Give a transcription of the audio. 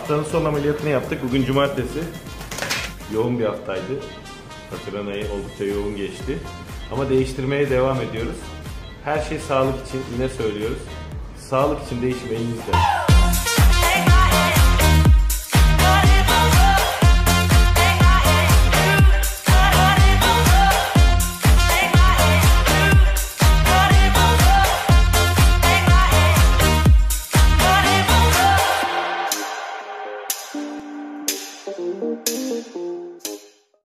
Haftanın son ameliyatını yaptık. Bugün cumartesi. Yoğun bir haftaydı. Haziran ayı oldukça yoğun geçti. Ama değiştirmeye devam ediyoruz. Her şey sağlık için, yine söylüyoruz. Sağlık için değişim elinizde.